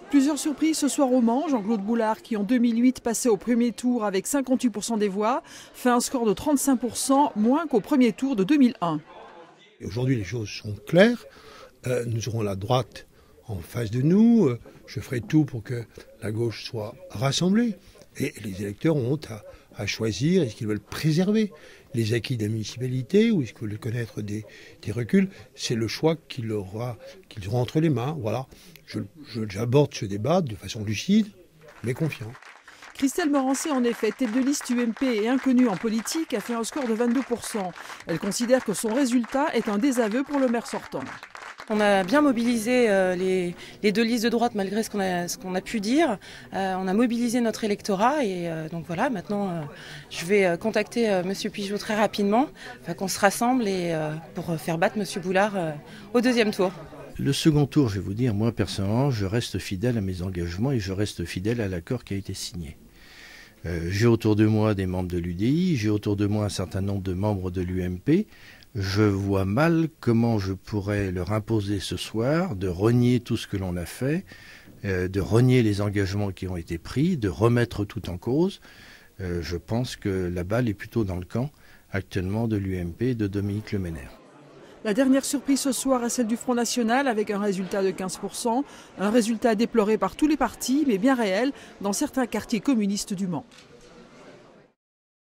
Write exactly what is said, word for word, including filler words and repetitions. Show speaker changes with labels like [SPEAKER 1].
[SPEAKER 1] Plusieurs surprises ce soir au Mans. Jean-Claude Boulard, qui en deux mille huit passait au premier tour avec cinquante-huit pour cent des voix, fait un score de trente-cinq pour cent moins qu'au premier tour de deux mille un.
[SPEAKER 2] Aujourd'hui, les choses sont claires. Euh, nous aurons la droite en face de nous. Euh, je ferai tout pour que la gauche soit rassemblée. Et les électeurs ont à, à choisir, est-ce qu'ils veulent préserver les acquis de la municipalité ou est-ce qu'ils veulent connaître des, des reculs. C'est le choix qu'ils aura, qu'ils auront entre les mains. Voilà. Je, je, j'aborde ce débat de façon lucide, mais confiant.
[SPEAKER 1] Christelle Morancé, en effet, tête de liste U M P et inconnue en politique, a fait un score de vingt-deux pour cent. Elle considère que son résultat est un désaveu pour le maire sortant.
[SPEAKER 3] On a bien mobilisé euh, les, les deux listes de droite malgré ce qu'on a, ce qu'on a pu dire. Euh, on a mobilisé notre électorat et euh, donc voilà, maintenant euh, je vais euh, contacter euh, Monsieur Pigeot très rapidement, enfin, qu'on se rassemble et, euh, pour faire battre Monsieur Boulard euh, au deuxième tour.
[SPEAKER 4] Le second tour, je vais vous dire, moi personnellement, je reste fidèle à mes engagements et je reste fidèle à l'accord qui a été signé. Euh, j'ai autour de moi des membres de l'U D I, j'ai autour de moi un certain nombre de membres de l'U M P. Je vois mal comment je pourrais leur imposer ce soir de renier tout ce que l'on a fait, euh, de renier les engagements qui ont été pris, de remettre tout en cause. Euh, je pense que la balle est plutôt dans le camp actuellement de l'U M P et de Dominique Le Menner.
[SPEAKER 1] La dernière surprise ce soir est celle du Front National avec un résultat de quinze pour cent, un résultat déploré par tous les partis mais bien réel dans certains quartiers communistes du Mans.